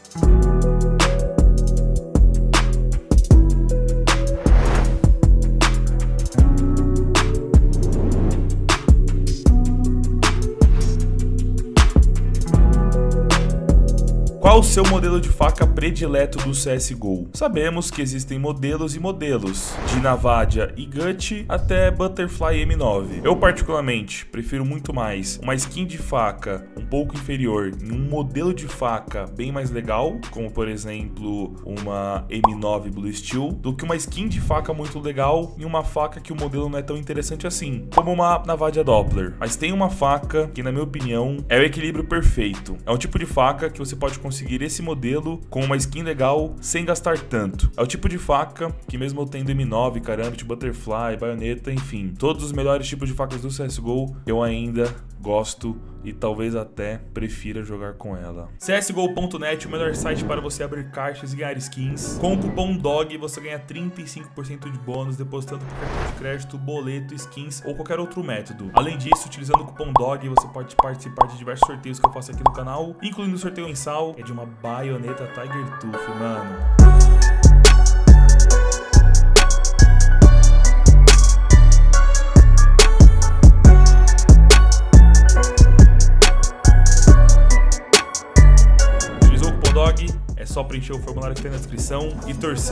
Qual o seu modelo de faca predileto do CSGO? Sabemos que existem modelos e modelos, de Navadia e Gut até Butterfly M9. Eu particularmente prefiro muito mais uma skin de faca um pouco inferior em um modelo de faca bem mais legal, como por exemplo uma M9 Blue Steel, do que uma skin de faca muito legal em uma faca que o modelo não é tão interessante assim, como uma Navadia Doppler. Mas tem uma faca que, na minha opinião, é o equilíbrio perfeito. É um tipo de faca que você pode conseguir esse modelo com uma skin legal sem gastar tanto. É o tipo de faca que, mesmo eu tendo M9, Karambit, Butterfly, baioneta, enfim, todos os melhores tipos de facas do CSGO, eu ainda gosto e talvez até prefira jogar com ela. CSGO.net, o melhor site para você abrir caixas e ganhar skins. Com o cupom DOG você ganha 35% de bônus depositando por cartão de crédito, boleto, skins ou qualquer outro método. Além disso, utilizando o cupom DOG você pode participar de diversos sorteios que eu faço aqui no canal, incluindo o sorteio mensal, que é de uma baioneta Tiger Tooth, mano. É só preencher o formulário que tem na descrição e torcer.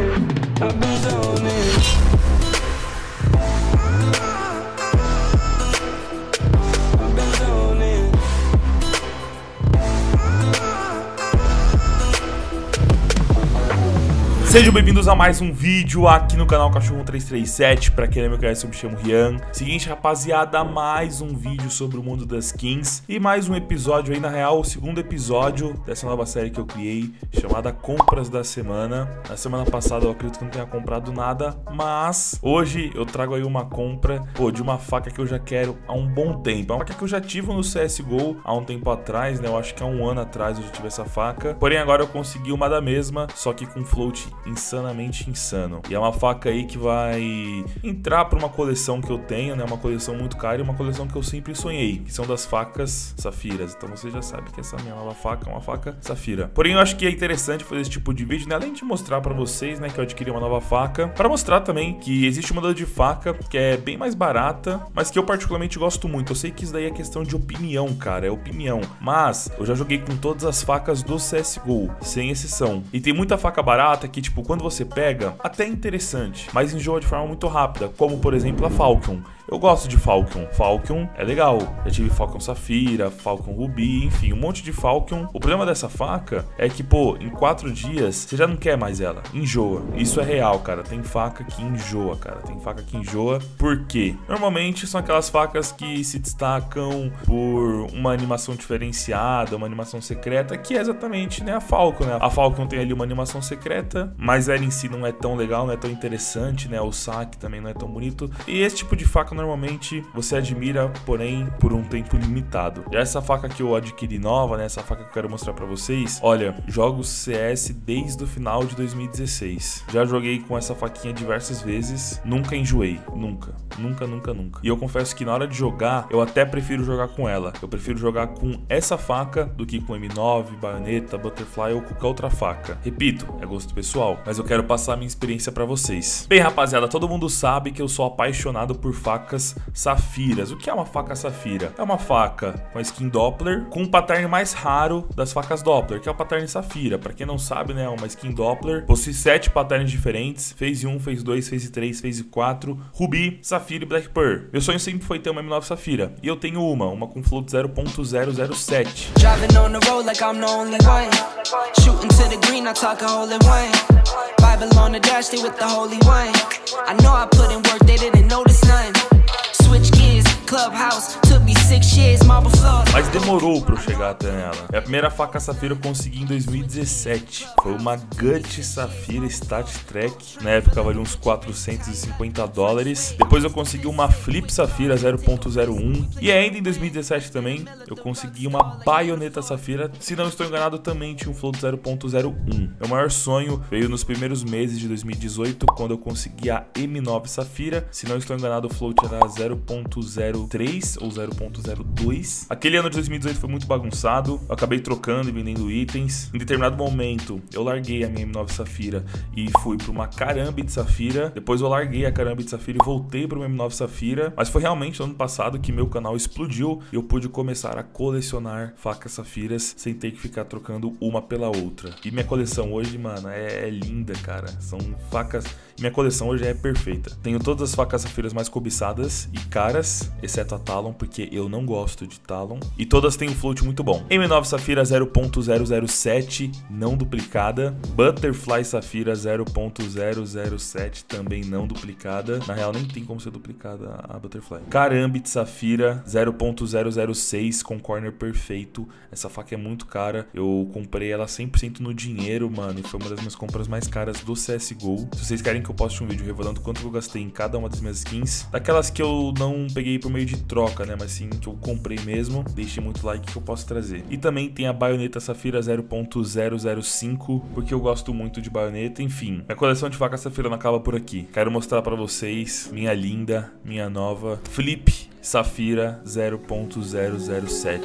Sejam bem-vindos a mais um vídeo aqui no canal Cachorro 337. Pra quem não me conhece, eu me chamo Rian. Seguinte, rapaziada, mais um vídeo sobre o mundo das skins e mais um episódio aí, na real, o segundo episódio dessa nova série que eu criei, chamada Compras da Semana. Na semana passada eu acredito que não tenha comprado nada, mas hoje eu trago aí uma compra, de uma faca que eu já quero há um bom tempo. É uma faca que eu já tive no CSGO há um tempo atrás, né? Eu acho que há um ano atrás eu já tive essa faca. Porém, agora eu consegui uma da mesma, só que com float insanamente insano. E é uma faca aí que vai entrar para uma coleção que eu tenho, né? Uma coleção muito cara e uma coleção que eu sempre sonhei, que são das facas safiras. Então você já sabe que essa minha nova faca é uma faca safira. Porém, eu acho que é interessante fazer esse tipo de vídeo, né? Além de mostrar para vocês, né, que eu adquiri uma nova faca, para mostrar também que existe um modelo de faca que é bem mais barata, mas que eu particularmente gosto muito. Eu sei que isso daí é questão de opinião, cara, é opinião. Mas eu já joguei com todas as facas do CSGO, sem exceção. E tem muita faca barata que, tipo, quando você pega, até é interessante, mas enjoa de forma muito rápida, como por exemplo a Falcon. Eu gosto de Falcon. Falcon é legal. Já tive Falcon Safira, Falcon Ruby, enfim, um monte de Falcon. O problema dessa faca é que, em 4 dias, você já não quer mais ela. Enjoa. Isso é real, cara. Tem faca que enjoa, cara. Tem faca que enjoa. Por quê? Normalmente são aquelas facas que se destacam por uma animação diferenciada, uma animação secreta, que é exatamente, né, a Falcon, né? A Falcon tem ali uma animação secreta, mas ela em si não é tão legal, não é tão interessante, né? O saque também não é tão bonito. E esse tipo de faca normalmente você admira, porém por um tempo limitado. E essa faca que eu adquiri nova, né, essa faca que eu quero mostrar pra vocês, olha, jogo CS desde o final de 2016. Já joguei com essa faquinha diversas vezes, nunca enjoei, nunca. E eu confesso que na hora de jogar, eu até prefiro jogar com ela. Eu prefiro jogar com essa faca do que com M9, baioneta, Butterfly ou qualquer outra faca. Repito, é gosto pessoal, mas eu quero passar a minha experiência pra vocês. Bem, rapaziada, todo mundo sabe que eu sou apaixonado por facas safiras. O que é uma faca safira? É uma faca com a skin Doppler, com o pattern mais raro das facas Doppler, que é o pattern safira. Pra quem não sabe, né, uma skin Doppler possui 7 patterns diferentes: Phase 1, Phase 2, Phase 3, Phase 4, Ruby, Safira e Black Pearl. Meu sonho sempre foi ter uma M9 Safira, e eu tenho uma com float 0.007. Driving on the road like I'm the only one. Shooting to the green, I talk a hole in one. Bible on the dash, stay with the holy one. I know I put in work, they didn't notice none. Switch gears, Clubhouse, took me 6 years, marble floor. Mas demorou pra eu chegar até nela. A primeira faca safira eu consegui em 2017. Foi uma Gut Safira Stat Trek. Na época valia uns $450. Depois eu consegui uma Flip Safira 0.01. E ainda em 2017 também eu consegui uma baioneta Safira. Se não estou enganado, também tinha um float 0.01. Meu maior sonho veio nos primeiros meses de 2018, quando eu consegui a M9 Safira. Se não estou enganado, o float era 0.01. 0.03 ou 0.02. Aquele ano de 2018 foi muito bagunçado, eu acabei trocando e vendendo itens. Em determinado momento, eu larguei a minha M9 Safira e fui para uma Karambit Safira. Depois eu larguei a Karambit Safira e voltei para uma M9 Safira. Mas foi realmente no ano passado que meu canal explodiu e eu pude começar a colecionar facas safiras sem ter que ficar trocando uma pela outra. E minha coleção hoje, mano, é linda, cara. São facas... Minha coleção hoje é perfeita. Tenho todas as facas safiras mais cobiçadas e caras, exceto a Talon, porque eu não gosto de Talon. E todas têm um float muito bom. M9 Safira 0.007, não duplicada. Butterfly Safira 0.007, também não duplicada. Na real, nem tem como ser duplicada a Butterfly. Karambit Safira 0.006 com corner perfeito. Essa faca é muito cara. Eu comprei ela 100% no dinheiro, mano. E foi uma das minhas compras mais caras do CSGO. Se vocês querem que eu poste um vídeo revelando quanto eu gastei em cada uma das minhas skins, daquelas que eu não peguei por meio de troca, né, mas sim que eu comprei mesmo, deixe muito like que eu posso trazer. E também tem a baioneta Safira 0.005, porque eu gosto muito de baioneta. Enfim, minha coleção de facas Safira não acaba por aqui. Quero mostrar pra vocês minha linda, minha nova Flip Safira 0.007.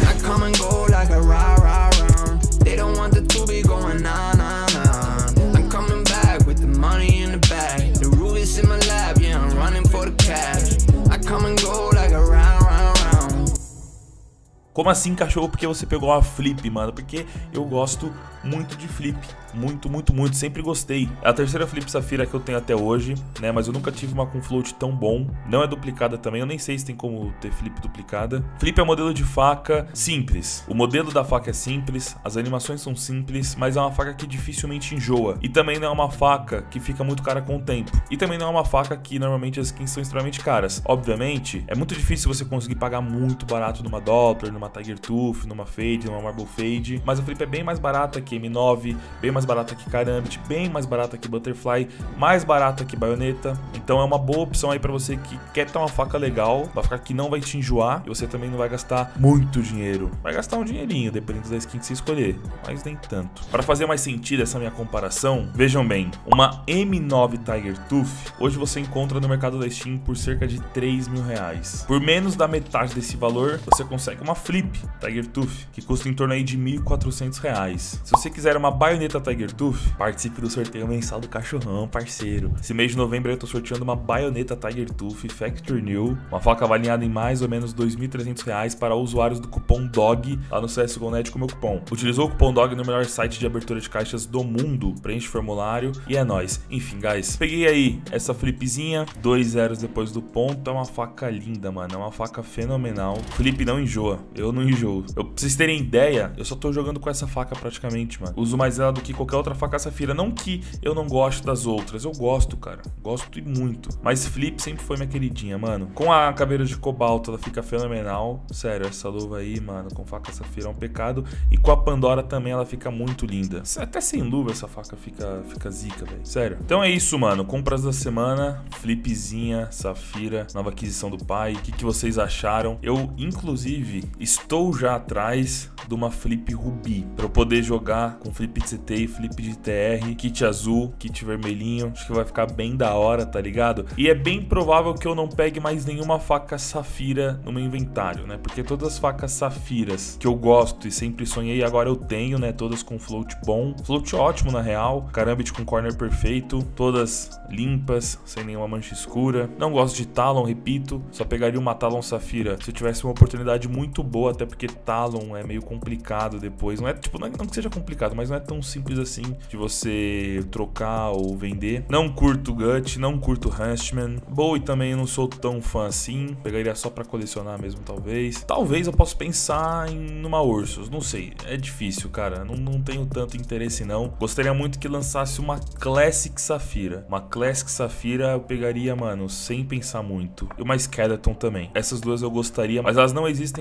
Como assim, cachorro? Porque você pegou uma Flip, mano? Porque eu gosto muito de Flip. Muito. Sempre gostei. É a terceira Flip Safira que eu tenho até hoje, né? Mas eu nunca tive uma com float tão bom. Não é duplicada também. Eu nem sei se tem como ter Flip duplicada. Flip é um modelo de faca simples. O modelo da faca é simples. As animações são simples. Mas é uma faca que dificilmente enjoa. E também não é uma faca que fica muito cara com o tempo. E também não é uma faca que normalmente as skins são extremamente caras. Obviamente, é muito difícil você conseguir pagar muito barato numa Doppler, numa Tiger Tooth, numa Fade, numa Marble Fade. Mas a Flip é bem mais barata que M9, bem mais barata que Karambit, bem mais barata que Butterfly, mais barata que baioneta. Então é uma boa opção aí pra você que quer ter uma faca legal, uma faca que não vai te enjoar e você também não vai gastar muito dinheiro. Vai gastar um dinheirinho, dependendo da skin que você escolher, mas nem tanto. Para fazer mais sentido essa minha comparação, vejam bem, uma M9 Tiger Tooth, hoje você encontra no mercado da Steam por cerca de 3 mil reais. Por menos da metade desse valor, você consegue uma Flip Tiger Tooth, que custa em torno aí de 1.400 reais. Se você quiser uma baioneta Tiger Tooth, participe do sorteio mensal do Cachorrão, parceiro. Esse mês de novembro eu tô sorteando uma baioneta Tiger Tooth Factory New, uma faca avaliada em mais ou menos 2.300 reais para usuários do cupom DOG lá no CSGO.net com meu cupom. Utilizou o cupom DOG no melhor site de abertura de caixas do mundo, preenche o formulário e é nóis. Enfim, guys, peguei aí essa flipzinha, 2 zeros depois do ponto, é uma faca linda, mano, é uma faca fenomenal. Flip não enjoa, eu não enjoo. Pra vocês terem ideia, eu só tô jogando com essa faca praticamente, mano. Uso mais ela do que qualquer outra faca Safira. Não que eu não gosto das outras, eu gosto, cara. Gosto e muito. Mas Flip sempre foi minha queridinha, mano. Com a caveira de cobalto, ela fica fenomenal. Sério, essa luva aí, mano, com faca Safira é um pecado. E com a Pandora também ela fica muito linda. Até sem luva essa faca fica zica, velho. Sério. Então é isso, mano. Compras da semana. Flipzinha, Safira, nova aquisição do pai. O que vocês acharam? Eu, inclusive, estou já atrás de uma Flip Ruby pra eu poder jogar com Flip de CT e Flip de TR, kit azul, kit vermelhinho. Acho que vai ficar bem da hora, tá ligado? E é bem provável que eu não pegue mais nenhuma faca Safira no meu inventário, né? Porque todas as facas Safiras que eu gosto e sempre sonhei, agora eu tenho, né? Todas com float bom, float ótimo na real, Karambit com corner perfeito, todas limpas, sem nenhuma mancha escura. Não gosto de Talon, repito, só pegaria uma Talon Safira se eu tivesse uma oportunidade muito boa, até porque Talon é meio complicado depois. Não é tipo, não que seja complicado, mas não é tão simples assim de você trocar ou vender. Não curto Gut, não curto Huntsman. Bowie também não sou tão fã assim. Pegaria só pra colecionar mesmo, talvez. Talvez eu possa pensar em uma Ursus, não sei. É difícil, cara. Não tenho tanto interesse não. Gostaria muito que lançasse uma Classic Safira. Uma Classic Safira eu pegaria, mano, sem pensar muito. E uma Skeleton também. Essas duas eu gostaria, mas elas não existem, pelo menos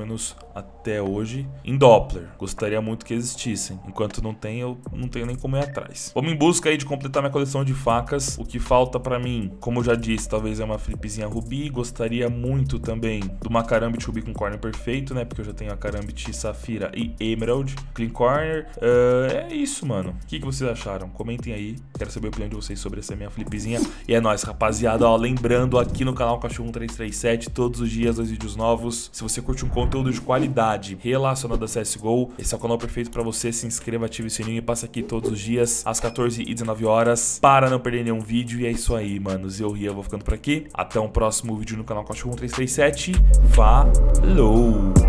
menos até hoje, em Doppler. Gostaria muito que existissem. Enquanto não tem, eu não tenho nem como ir atrás. Vamos em busca aí de completar minha coleção de facas. O que falta pra mim, como eu já disse, talvez é uma flipzinha rubi. Gostaria muito também de uma Karambit rubi com corner perfeito, né? Porque eu já tenho a Karambit safira e emerald. Clean corner. É isso, mano. O que vocês acharam? Comentem aí. Quero saber a opinião de vocês sobre essa minha flipzinha. E é nóis, rapaziada. Ó, lembrando, aqui no canal Cachorro 1337, todos os dias, 2 vídeos novos. Se você curte um conteúdo de qualidade relacionado a CSGO, esse é o canal perfeito pra você. Se inscreva, ative o sininho e passe aqui todos os dias, às 14 e 19 horas, para não perder nenhum vídeo. E é isso aí, manos. Eu, Rian, vou ficando por aqui. Até um próximo vídeo no canal Cachorro 1337. Falou!